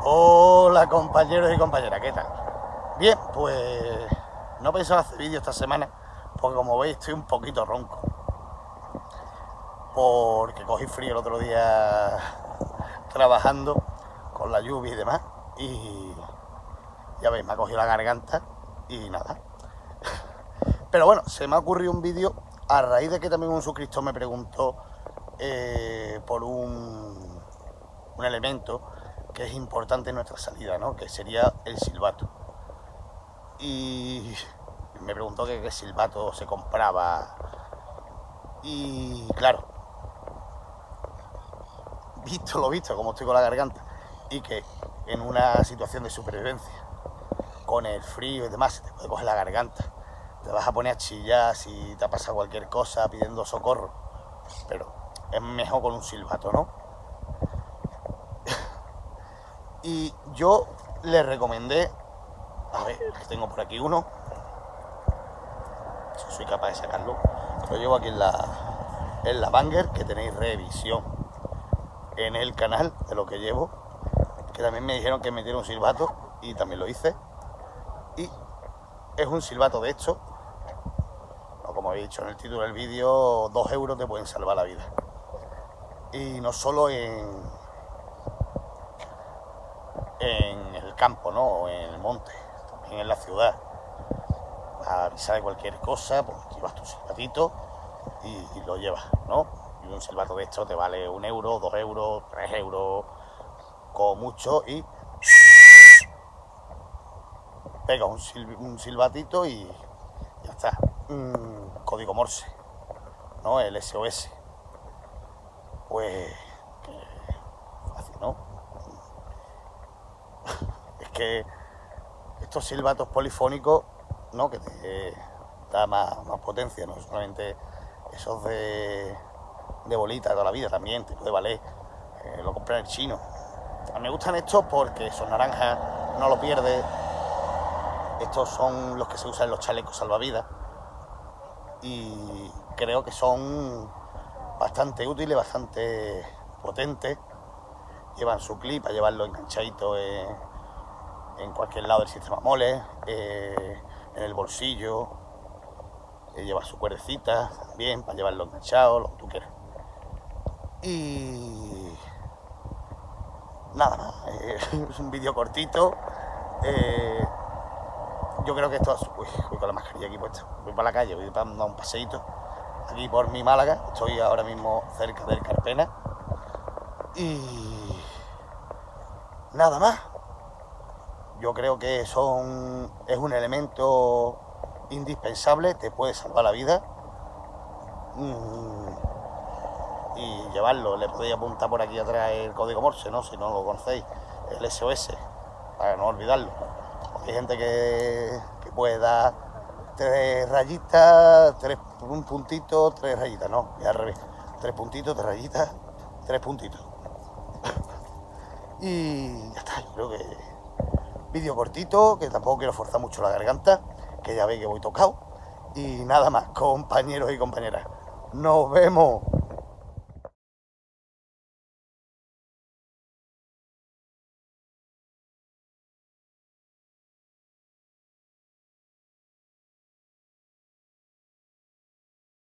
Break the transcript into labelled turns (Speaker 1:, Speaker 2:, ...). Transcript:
Speaker 1: Hola compañeros y compañeras, ¿qué tal? Bien, pues no pensaba hacer vídeo esta semana porque como veis estoy un poquito ronco porque cogí frío el otro día trabajando con la lluvia y demás y ya veis, me ha cogido la garganta y nada. Pero bueno, se me ha ocurrido un vídeo a raíz de que también un suscriptor me preguntó por un elemento que es importante en nuestra salida, ¿no? Que sería el silbato. Y me preguntó que qué silbato se compraba. Y claro, visto lo visto, como estoy con la garganta, y que en una situación de supervivencia, con el frío y demás, se te puede coger la garganta, te vas a poner a chillar si te ha pasado cualquier cosa pidiendo socorro, pero es mejor con un silbato, ¿no? Y yo le recomendé, a ver, que tengo por aquí uno, si soy capaz de sacarlo, lo llevo aquí en la Banger, que tenéis revisión en el canal de lo que llevo, que también me dijeron que metiera un silbato y también lo hice. Y es un silbato de hecho, no, como he dicho en el título del vídeo, 2 euros te pueden salvar la vida. Y no solo en el campo, ¿no? O en el monte, también en la ciudad. A avisar de cualquier cosa, pues llevas tu silbatito y lo llevas, ¿no? Y un silbato de esto te vale 1 euro, 2 euros, 3 euros, como mucho, y pega un silbatito y ya está. Código Morse, ¿no? El SOS. Pues fácil, ¿no? Es que estos silbatos polifónicos, ¿no? Que te da más potencia, no solamente esos de bolita de toda la vida, también te puede valer, lo compré en el chino. A mí me gustan estos porque son naranjas, no lo pierdes. Estos son los que se usan en los chalecos salvavidas y creo que son bastante útiles, bastante potentes. Llevan su clip para llevarlo enganchadito en cualquier lado del sistema mole, en el bolsillo, lleva su cuerdecita también para llevarlo enganchado, lo que tú quieras. Y nada más, es un vídeo cortito. Yo creo que esto... Uy, voy con la mascarilla aquí puesta, voy para la calle, voy para dar un paseíto aquí por mi Málaga. Estoy ahora mismo cerca del Carpena y nada más. Yo creo que es un elemento indispensable, te puede salvar la vida. Y llevarlo, le podéis apuntar por aquí atrás el código Morse, ¿no? Si no lo conocéis, el SOS, para no olvidarlo. Hay gente que puede dar 3 rayitas, un puntito, 3 rayitas, no, y al revés, 3 puntitos, 3 rayitas, 3 puntitos. Y ya está, yo creo que vídeo cortito, que tampoco quiero forzar mucho la garganta, que ya veis que voy tocado. Y nada más, compañeros y compañeras, nos vemos.